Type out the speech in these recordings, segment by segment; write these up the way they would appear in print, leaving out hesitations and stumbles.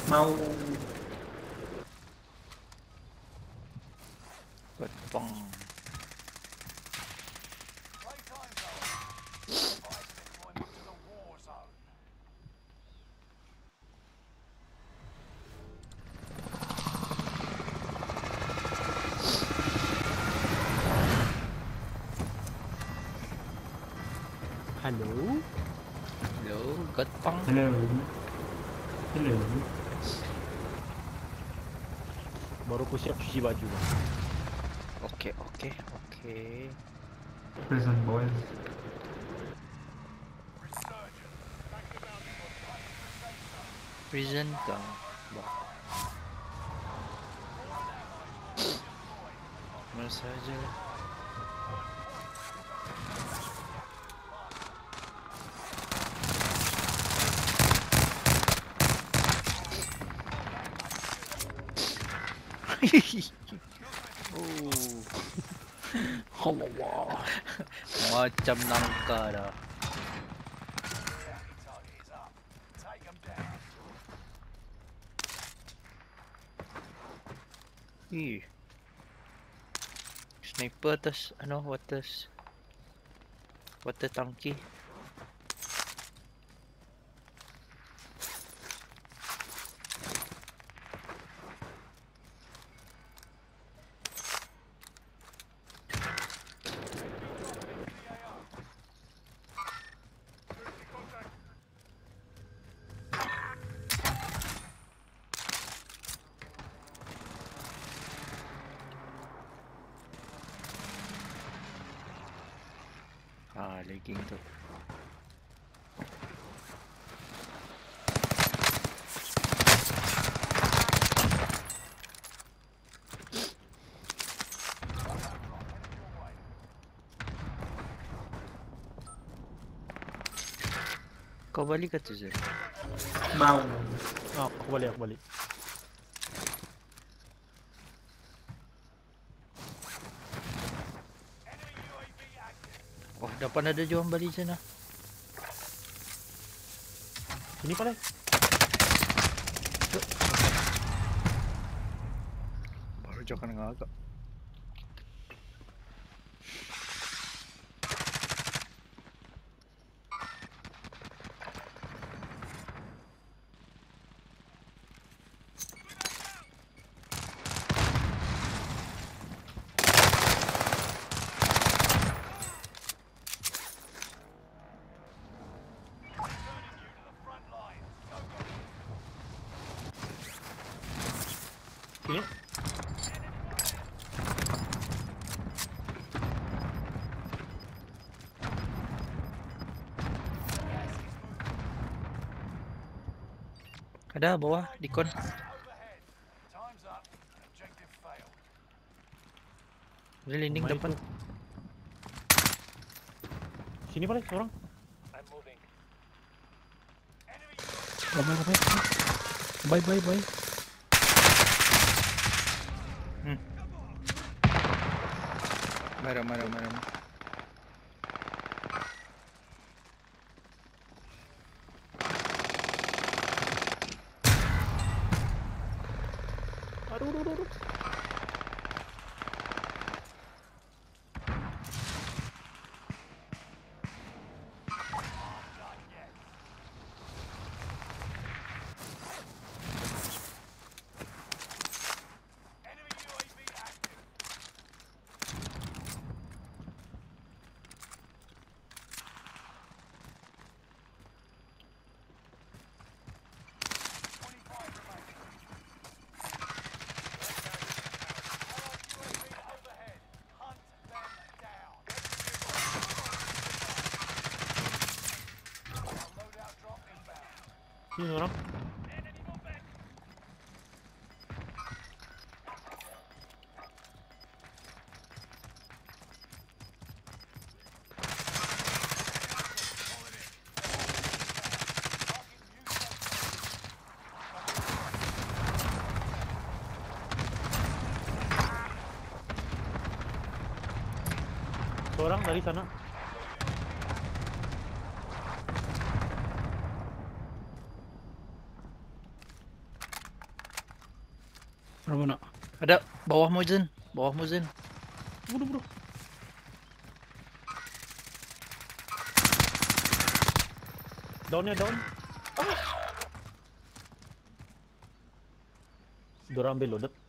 Mau Gotong. Halo. Hello, gotong. hello. Hello. Baru aku siap cuci baju. Oke, oke, oke. Prison boys. Prison kah? Bah. Mana saja lah. Oh. Allah. Macam nangka dah. Ih. Sniper atas water tangki. Lagging tu. Kau balik ke tu Zul? Mau. Aku balik. Oh, depan ada jual balik sana. Sini pala. Baru jangan ngagak. Sini. Ada bawah dikon. Dia landing Main depan. tu. Sini pala seorang. Bye. Marah. Aduh. Sini orang. Seorang dari sana. Ano mo na? Ada, bawah mo Zen. Bawah mo Zen. Bro. Down ya, down. Dorang ambil loaded.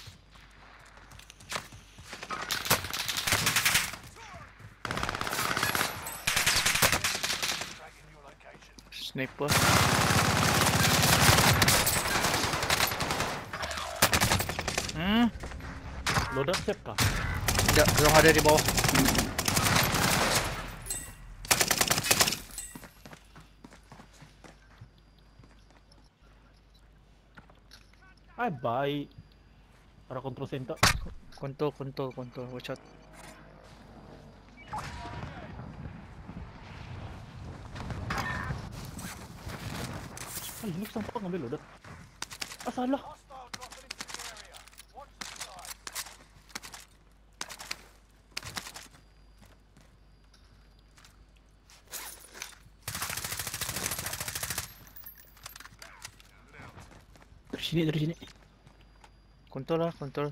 Sniper. Loader siap kah? Tidak, dorang ada di bawah. Ay, bye. Para control center. Kontrol. Watch out. Ay, ini sampai ngambil loader. Ah, salah. Dari sini. Kontrol lah, kontrol.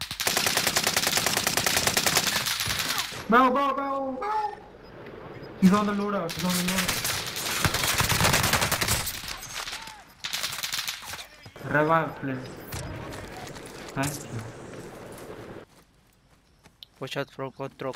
Bow. He's on the loadout. Revive, please. Thank you. Watch out from control.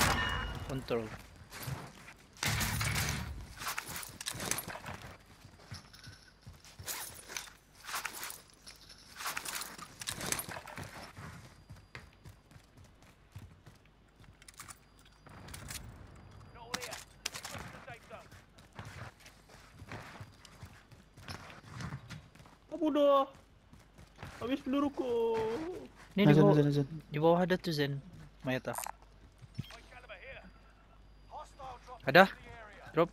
Apa dah? Habis peluruku. Ni di bawah, Nazan. di bawah ada tu Zen. Mayata. Ada? Drop.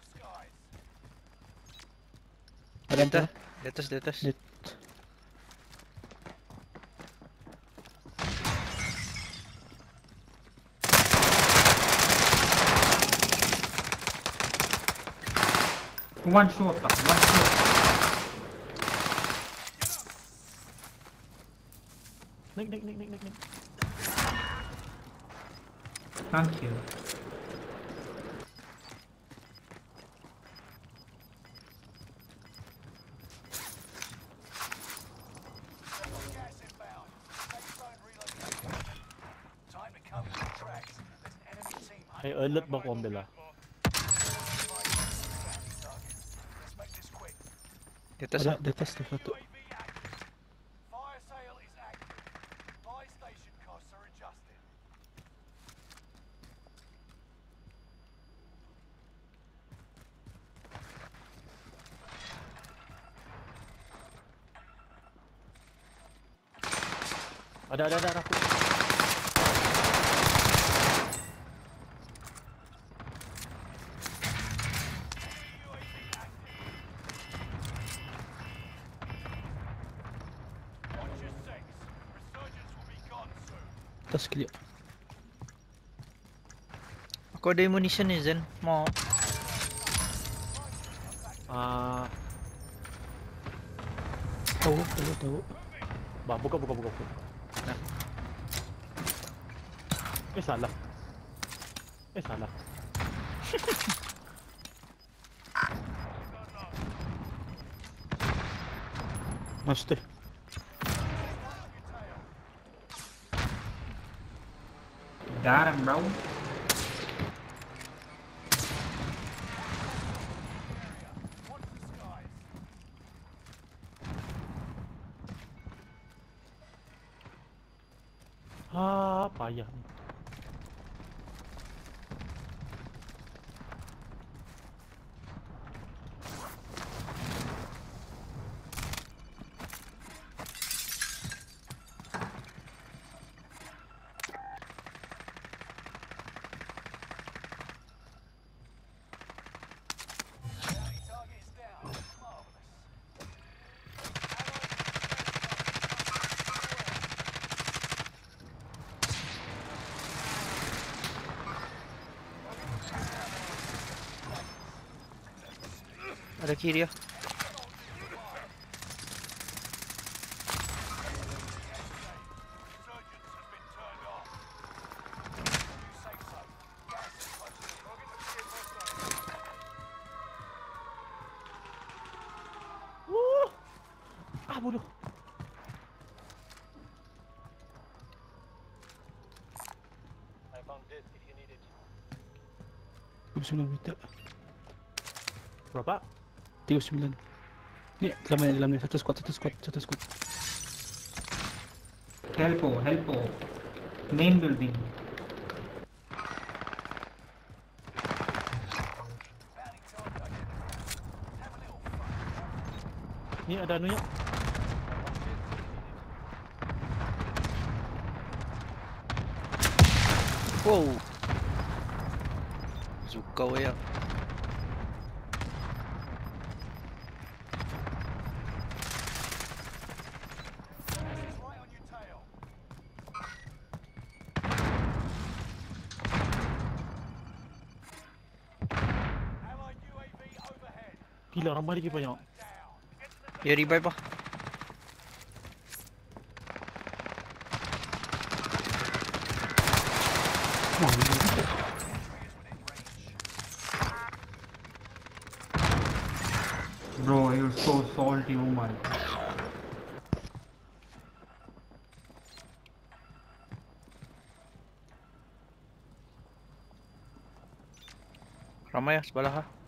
Ada Di ito. atas. One shot. Naik. Thank you. Ay, alert ba ko ambil lah? Di atas. Ada di atas tu satu. Fire sale is active. Buy station costs are adjusted. Ada aku. Watch your six. Resurgence will be gone soon. Atas clear. Aku ada ammunition ni Zen. Mau. Ah, Tahu. bah, buka. Nah. Salah. Mesti. Got him, bro. Ah, payah. Target is down. Marvelous. Ada kiri ya. bodoh. I found this if you need it. 39 meter. Berapa? 39. Ni, dalam ni. Satu squad. Helpo. Main building. Bounty target. Have a little fun. Ni ada anunya. Wow. Zukau ya. This is right on your tail. Allied UAV overhead. Gila, ramai lagi banyak. Down. Get to the Ya revive ah. Bro, you're so salty, oh my. Ramai ah sebelah ah.